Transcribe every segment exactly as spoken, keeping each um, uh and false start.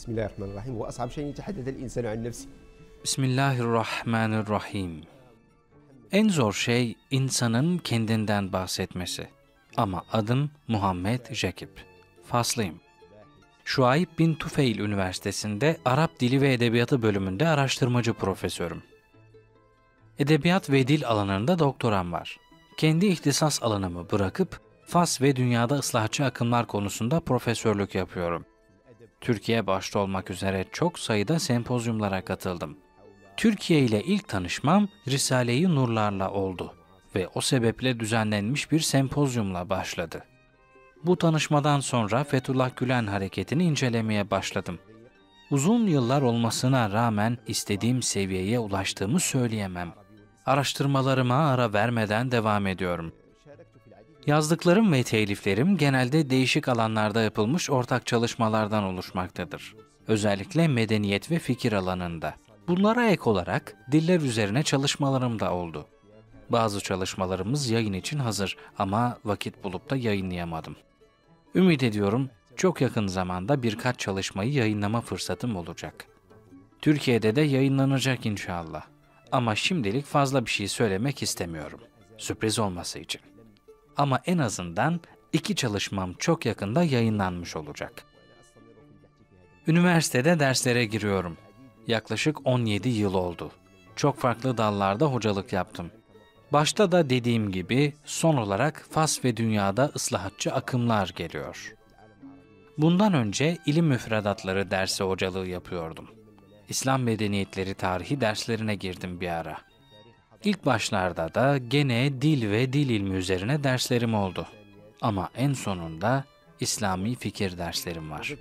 Bismillahirrahmanirrahim. Ve as'ab şeyin yetehaddetel insanu an nefsi. Bismillahirrahmanirrahim. En zor şey insanın kendinden bahsetmesi. Ama adım Muhammed Jakip. Faslıyım. Şuayb bin Tufeil Üniversitesi'nde Arap Dili ve Edebiyatı bölümünde araştırmacı profesörüm. Edebiyat ve dil alanında doktoram var. Kendi ihtisas alanımı bırakıp Fas ve dünyada ıslahçı akımlar konusunda profesörlük yapıyorum. Türkiye başta olmak üzere çok sayıda sempozyumlara katıldım. Türkiye ile ilk tanışmam Risale-i Nurlar'la oldu ve o sebeple düzenlenmiş bir sempozyumla başladı. Bu tanışmadan sonra Fethullah Gülen hareketini incelemeye başladım. Uzun yıllar olmasına rağmen istediğim seviyeye ulaştığımı söyleyemem. Araştırmalarıma ara vermeden devam ediyorum. Yazdıklarım ve teliflerim genelde değişik alanlarda yapılmış ortak çalışmalardan oluşmaktadır. Özellikle medeniyet ve fikir alanında. Bunlara ek olarak diller üzerine çalışmalarım da oldu. Bazı çalışmalarımız yayın için hazır ama vakit bulup da yayınlayamadım. Ümit ediyorum çok yakın zamanda birkaç çalışmayı yayınlama fırsatım olacak. Türkiye'de de yayınlanacak inşallah. Ama şimdilik fazla bir şey söylemek istemiyorum. Sürpriz olması için. Ama en azından iki çalışmam çok yakında yayınlanmış olacak. Üniversitede derslere giriyorum. Yaklaşık on yedi yıl oldu. Çok farklı dallarda hocalık yaptım. Başta da dediğim gibi son olarak Fas ve dünyada ıslahatçı akımlar geliyor. Bundan önce ilim müfredatları dersi hocalığı yapıyordum. İslam medeniyetleri tarihi derslerine girdim bir ara. İlk başlarda da gene dil ve dil ilmi üzerine derslerim oldu. Ama en sonunda İslami fikir derslerim var.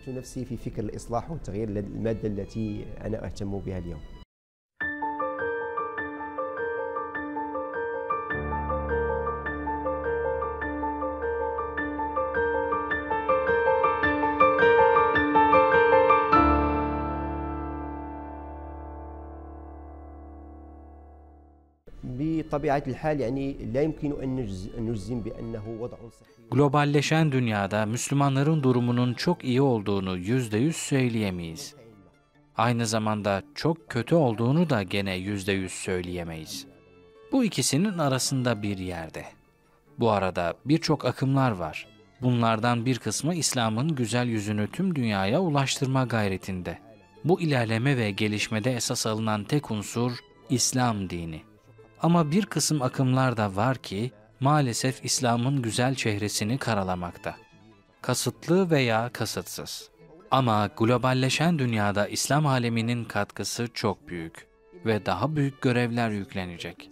Globalleşen dünyada Müslümanların durumunun çok iyi olduğunu yüzde yüz söyleyemeyiz. Aynı zamanda çok kötü olduğunu da gene yüzde yüz söyleyemeyiz. Bu ikisinin arasında bir yerde. Bu arada birçok akımlar var. Bunlardan bir kısmı İslam'ın güzel yüzünü tüm dünyaya ulaştırma gayretinde. Bu ilerleme ve gelişmede esas alınan tek unsur İslam dini. Ama bir kısım akımlar da var ki maalesef İslam'ın güzel çehresini karalamakta. Kasıtlı veya kasıtsız. Ama globalleşen dünyada İslam aleminin katkısı çok büyük ve daha büyük görevler yüklenecek.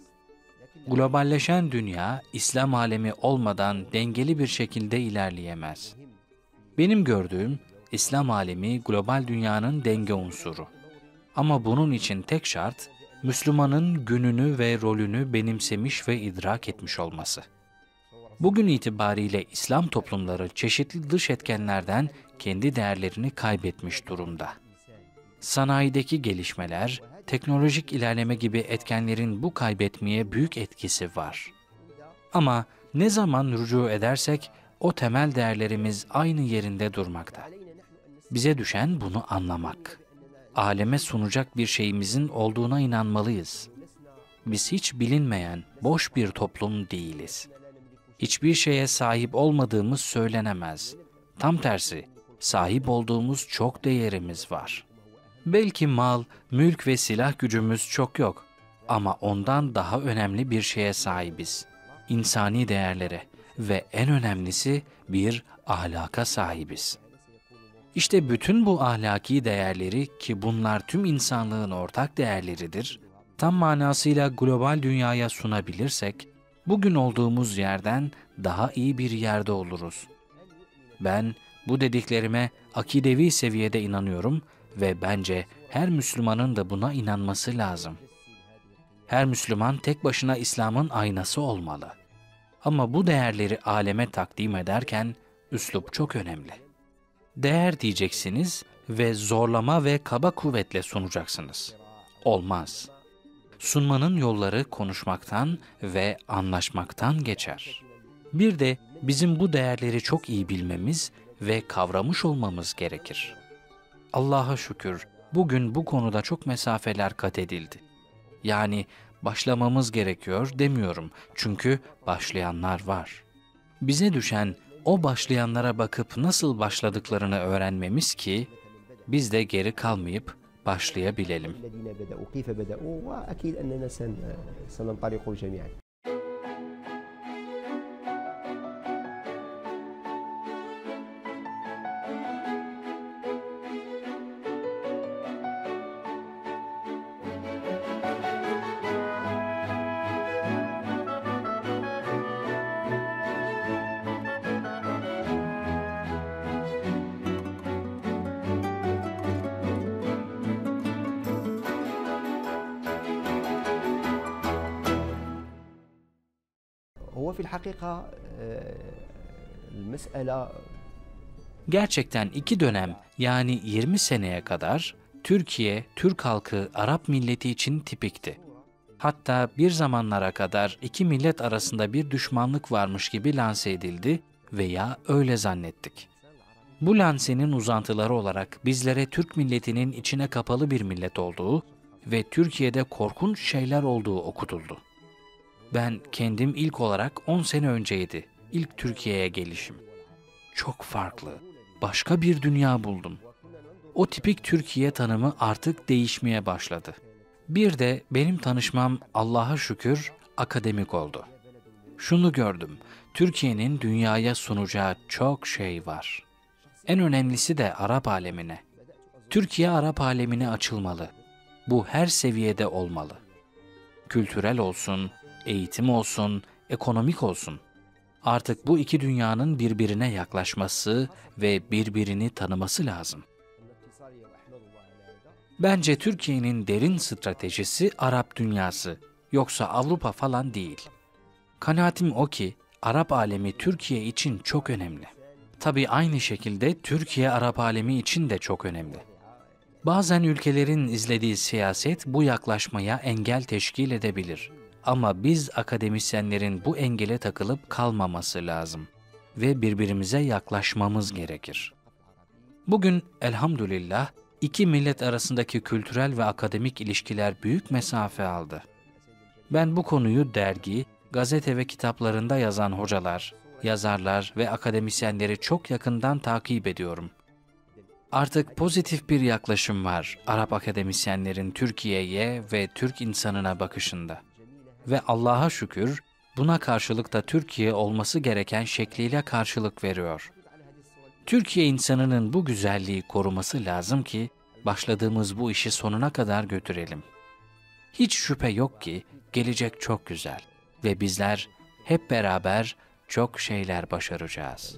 Globalleşen dünya İslam alemi olmadan dengeli bir şekilde ilerleyemez. Benim gördüğüm İslam alemi global dünyanın denge unsuru. Ama bunun için tek şart Müslümanın gününü ve rolünü benimsemiş ve idrak etmiş olması. Bugün itibariyle İslam toplumları çeşitli dış etkenlerden kendi değerlerini kaybetmiş durumda. Sanayideki gelişmeler, teknolojik ilerleme gibi etkenlerin bu kaybetmeye büyük etkisi var. Ama ne zaman rücu edersek o temel değerlerimiz aynı yerinde durmakta. Bize düşen bunu anlamak. Aleme sunacak bir şeyimizin olduğuna inanmalıyız. Biz hiç bilinmeyen, boş bir toplum değiliz. Hiçbir şeye sahip olmadığımız söylenemez. Tam tersi, sahip olduğumuz çok değerimiz var. Belki mal, mülk ve silah gücümüz çok yok. Ama ondan daha önemli bir şeye sahibiz. İnsani değerlere ve en önemlisi bir ahlaka sahibiz. İşte bütün bu ahlaki değerleri ki bunlar tüm insanlığın ortak değerleridir, tam manasıyla global dünyaya sunabilirsek, bugün olduğumuz yerden daha iyi bir yerde oluruz. Ben bu dediklerime akidevi seviyede inanıyorum ve bence her Müslümanın da buna inanması lazım. Her Müslüman tek başına İslam'ın aynası olmalı. Ama bu değerleri aleme takdim ederken üslup çok önemli. Değer diyeceksiniz ve zorlama ve kaba kuvvetle sunacaksınız. Olmaz. Sunmanın yolları konuşmaktan ve anlaşmaktan geçer. Bir de bizim bu değerleri çok iyi bilmemiz ve kavramış olmamız gerekir. Allah'a şükür bugün bu konuda çok mesafeler kat edildi. Yani başlamamız gerekiyor demiyorum çünkü başlayanlar var. Bize düşen o başlayanlara bakıp nasıl başladıklarını öğrenmemiz ki biz de geri kalmayıp başlayabilelim. هو في الحقيقة المسألة Gerçekten iki dönem yani yirmi seneye kadar Türkiye, Türk halkı, Arap milleti için tipikti. Hatta bir zamanlara kadar iki millet arasında bir düşmanlık varmış gibi lanse edildi veya öyle zannettik. Bu lansenin uzantıları olarak bizlere Türk milletinin içine kapalı bir millet olduğu ve Türkiye'de korkunç şeyler olduğu okutuldu. Ben kendim ilk olarak on sene önceydi ilk Türkiye'ye gelişim. Çok farklı, başka bir dünya buldum. O tipik Türkiye tanımı artık değişmeye başladı. Bir de benim tanışmam Allah'a şükür akademik oldu. Şunu gördüm, Türkiye'nin dünyaya sunacağı çok şey var. En önemlisi de Arap alemine. Türkiye Arap alemine açılmalı. Bu her seviyede olmalı. Kültürel olsun, eğitim olsun, ekonomik olsun. Artık bu iki dünyanın birbirine yaklaşması ve birbirini tanıması lazım. Bence Türkiye'nin derin stratejisi Arap dünyası, yoksa Avrupa falan değil. Kanaatim o ki, Arap alemi Türkiye için çok önemli. Tabii aynı şekilde Türkiye Arap alemi için de çok önemli. Bazen ülkelerin izlediği siyaset bu yaklaşmaya engel teşkil edebilir. Ama biz akademisyenlerin bu engele takılıp kalmaması lazım ve birbirimize yaklaşmamız gerekir. Bugün elhamdülillah iki millet arasındaki kültürel ve akademik ilişkiler büyük mesafe aldı. Ben bu konuyu dergi, gazete ve kitaplarında yazan hocalar, yazarlar ve akademisyenleri çok yakından takip ediyorum. Artık pozitif bir yaklaşım var Arap akademisyenlerin Türkiye'ye ve Türk insanına bakışında. Ve Allah'a şükür buna karşılık da Türkiye olması gereken şekliyle karşılık veriyor. Türkiye insanının bu güzelliği koruması lazım ki başladığımız bu işi sonuna kadar götürelim. Hiç şüphe yok ki gelecek çok güzel ve bizler hep beraber çok şeyler başaracağız.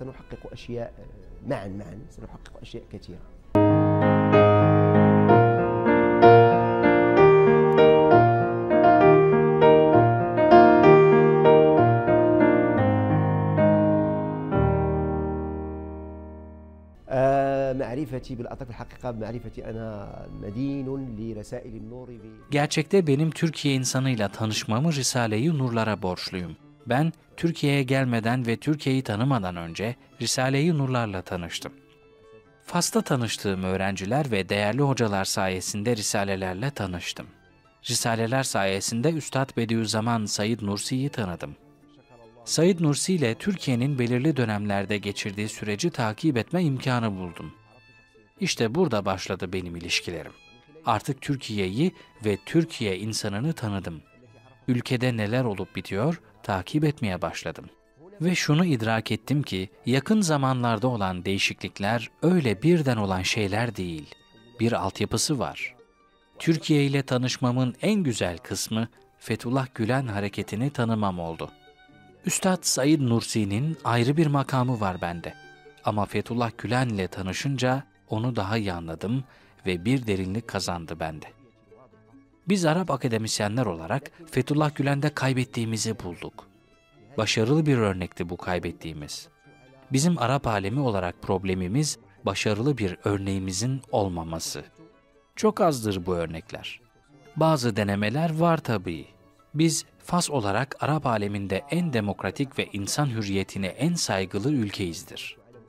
Gerçekte benim Türkiye insanıyla tanışmamı Risale-i Nurlar'a borçluyum. Ben Türkiye'ye gelmeden ve Türkiye'yi tanımadan önce Risale-i Nurlar'la tanıştım. Fas'ta tanıştığım öğrenciler ve değerli hocalar sayesinde risalelerle tanıştım. Risaleler sayesinde Üstad Bediüzzaman Said Nursi'yi tanıdım. Said Nursi ile Türkiye'nin belirli dönemlerde geçirdiği süreci takip etme imkanı buldum. İşte burada başladı benim ilişkilerim. Artık Türkiye'yi ve Türkiye insanını tanıdım. Ülkede neler olup bitiyor takip etmeye başladım. Ve şunu idrak ettim ki yakın zamanlarda olan değişiklikler öyle birden olan şeyler değil. Bir altyapısı var. Türkiye ile tanışmamın en güzel kısmı Fethullah Gülen hareketini tanımam oldu. Üstad Said Nursi'nin ayrı bir makamı var bende. Ama Fethullah Gülen ile tanışınca onu daha iyi anladım ve bir derinlik kazandı bende. Biz Arap akademisyenler olarak Fethullah Gülen'de kaybettiğimizi bulduk. Başarılı bir örnekti bu kaybettiğimiz. Bizim Arap alemi olarak problemimiz başarılı bir örneğimizin olmaması. Çok azdır bu örnekler. Bazı denemeler var tabii. Biz Fas olarak Arap aleminde en demokratik ve insan hürriyetine en saygılı ülkeyizdir.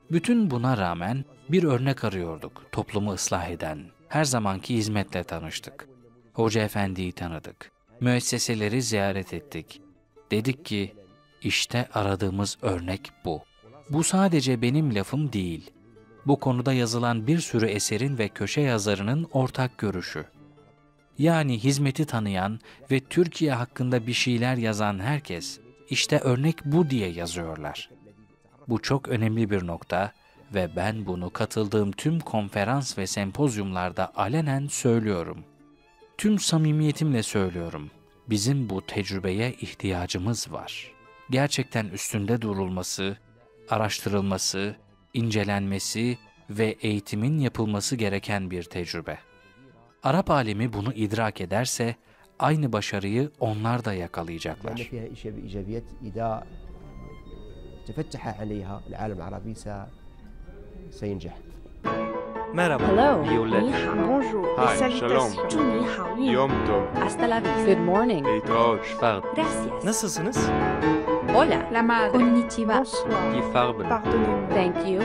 Bütün buna rağmen bir örnek arıyorduk, toplumu ıslah eden. Her zamanki hizmetle tanıştık. Hoca Efendi'yi tanıdık. Müesseseleri ziyaret ettik. Dedik ki, işte aradığımız örnek bu. Bu sadece benim lafım değil. Bu konuda yazılan bir sürü eserin ve köşe yazarının ortak görüşü. Yani hizmeti tanıyan ve Türkiye hakkında bir şeyler yazan herkes, işte örnek bu diye yazıyorlar. Bu çok önemli bir nokta ve ben bunu katıldığım tüm konferans ve sempozyumlarda alenen söylüyorum. Tüm samimiyetimle söylüyorum. Bizim bu tecrübeye ihtiyacımız var. Gerçekten üstünde durulması, araştırılması, incelenmesi ve eğitimin yapılması gereken bir tecrübe. Arap alemi bunu idrak ederse aynı başarıyı onlar da yakalayacaklar. Merhaba. Hello. Violet. Ni hao. Bonjour. Hi, Les salutations. shalom. Tu ni hao yun. Yom tov. Hasta la vista. Good morning. להתראות. Gracias. Nasılsınız? Hola. La madre. Konnichiwa. Bonsoir. Gifarbın. Pardonnez-moi. Thank you.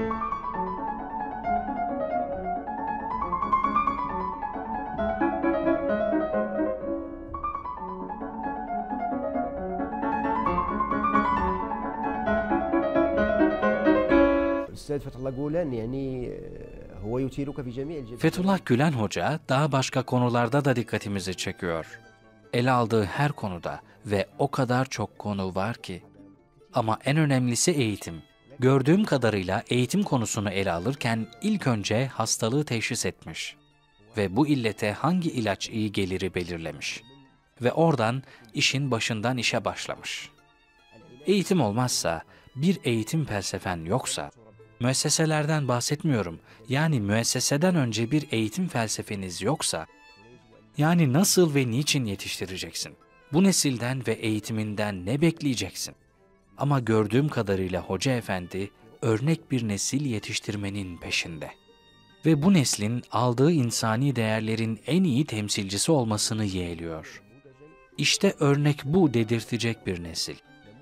الأستاذ فتح الله جولان يعني هو يثيرك في جميع الجبهات. Fethullah Gülen Hoca daha başka konularda da dikkatimizi çekiyor. Ele aldığı her konuda ve o kadar çok konu var ki. Ama en önemlisi eğitim. Gördüğüm kadarıyla eğitim konusunu ele alırken ilk önce hastalığı teşhis etmiş. Ve bu illete hangi ilaç iyi geliri belirlemiş. Ve oradan işin başından işe başlamış. Eğitim olmazsa, bir eğitim felsefen yoksa, müesseselerden bahsetmiyorum, yani müesseseden önce bir eğitim felsefeniz yoksa, yani nasıl ve niçin yetiştireceksin? Bu nesilden ve eğitiminden ne bekleyeceksin? Ama gördüğüm kadarıyla Hoca Efendi örnek bir nesil yetiştirmenin peşinde. Ve bu neslin aldığı insani değerlerin en iyi temsilcisi olmasını yeğliyor. İşte örnek bu dedirtecek bir nesil.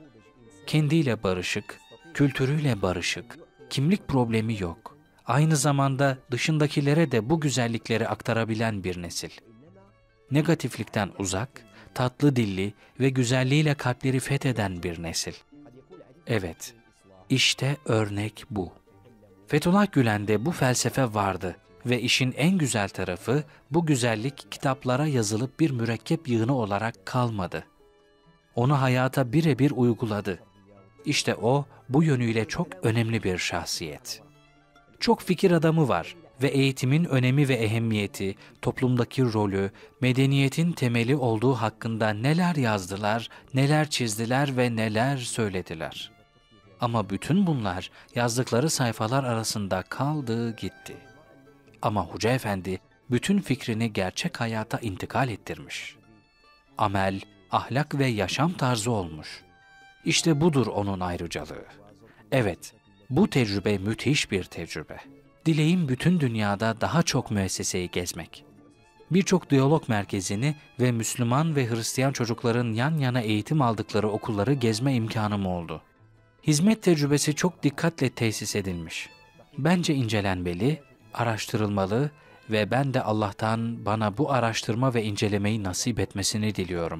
Kendiyle barışık, kültürüyle barışık, kimlik problemi yok. Aynı zamanda dışındakilere de bu güzellikleri aktarabilen bir nesil. Negatiflikten uzak, tatlı dilli ve güzelliğiyle kalpleri fetheden bir nesil. Evet, işte örnek bu. Fethullah Gülen'de bu felsefe vardı ve işin en güzel tarafı bu güzellik kitaplara yazılıp bir mürekkep yığını olarak kalmadı. Onu hayata birebir uyguladı. İşte o, bu yönüyle çok önemli bir şahsiyet. Çok fikir adamı var ve eğitimin önemi ve ehemmiyeti, toplumdaki rolü, medeniyetin temeli olduğu hakkında neler yazdılar, neler çizdiler ve neler söylediler. Ama bütün bunlar yazdıkları sayfalar arasında kaldı gitti. Ama Hoca Efendi bütün fikrini gerçek hayata intikal ettirmiş. Amel, ahlak ve yaşam tarzı olmuş. İşte budur onun ayrıcalığı. Evet, bu tecrübe müthiş bir tecrübe. Dileğim bütün dünyada daha çok müesseseyi gezmek. Birçok diyalog merkezini ve Müslüman ve Hristiyan çocukların yan yana eğitim aldıkları okulları gezme imkanım oldu. Hizmet tecrübesi çok dikkatle tesis edilmiş. Bence incelenmeli, araştırılmalı ve ben de Allah'tan bana bu araştırma ve incelemeyi nasip etmesini diliyorum.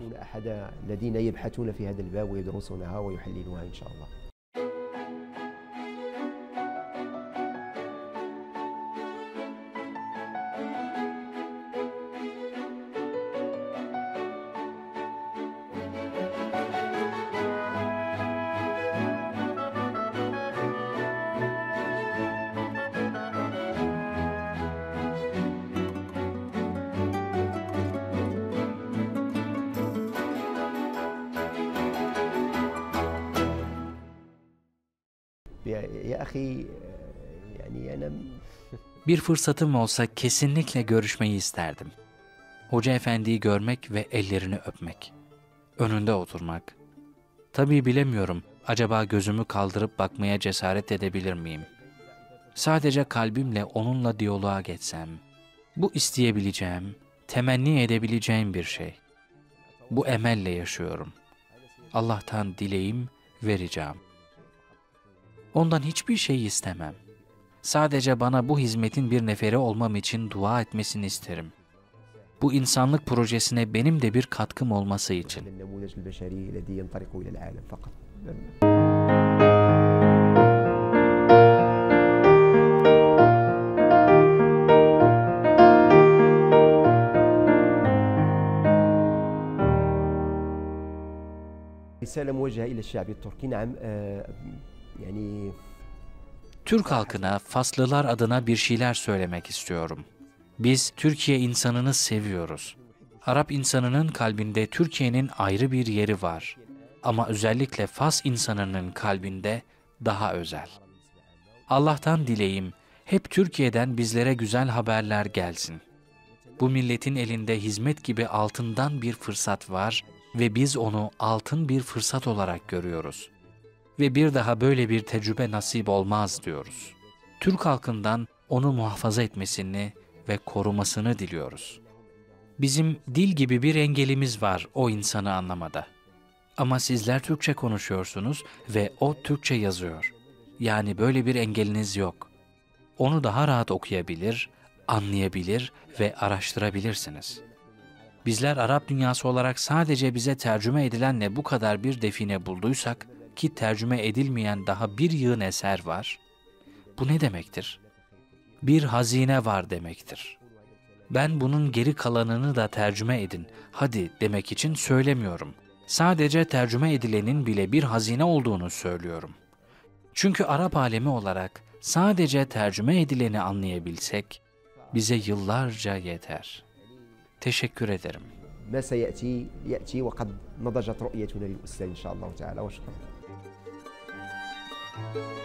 Bir fırsatım olsa kesinlikle görüşmeyi isterdim. Hoca Efendi'yi görmek ve ellerini öpmek. Önünde oturmak. Tabii bilemiyorum, acaba gözümü kaldırıp bakmaya cesaret edebilir miyim? Sadece kalbimle onunla diyaloğa geçsem. Bu isteyebileceğim, temenni edebileceğim bir şey. Bu emelle yaşıyorum. Allah'tan dileğim ve ricam. Ondan hiçbir şey istemem. Sadece bana bu hizmetin bir neferi olmam için dua etmesini isterim. Bu insanlık projesine benim de bir katkım olması için. النموذج البشري الذي ينطلق إلى العالم فقط. رسالة موجهة إلى الشعب التركي. نعم آه، يعني Türk halkına Faslılar adına bir şeyler söylemek istiyorum. Biz Türkiye insanını seviyoruz. Arap insanının kalbinde Türkiye'nin ayrı bir yeri var. Ama özellikle Fas insanının kalbinde daha özel. Allah'tan dileğim hep Türkiye'den bizlere güzel haberler gelsin. Bu milletin elinde hizmet gibi altından bir fırsat var ve biz onu altın bir fırsat olarak görüyoruz. Ve bir daha böyle bir tecrübe nasip olmaz diyoruz. Türk halkından onu muhafaza etmesini ve korumasını diliyoruz. Bizim dil gibi bir engelimiz var o insanı anlamada. Ama sizler Türkçe konuşuyorsunuz ve o Türkçe yazıyor. Yani böyle bir engeliniz yok. Onu daha rahat okuyabilir, anlayabilir ve araştırabilirsiniz. Bizler Arap dünyası olarak sadece bize tercüme edilenle bu kadar bir define bulduysak, ki tercüme edilmeyen daha bir yığın eser var, bu ne demektir? Bir hazine var demektir. Ben bunun geri kalanını da tercüme edin, hadi demek için söylemiyorum. Sadece tercüme edilenin bile bir hazine olduğunu söylüyorum. Çünkü Arap alemi olarak sadece tercüme edileni anlayabilsek, bize yıllarca yeter. Teşekkür ederim. ما سيأتي يأتي وقد نضجت رؤيتنا للأستاذ إن شاء الله تعالى وشكرا.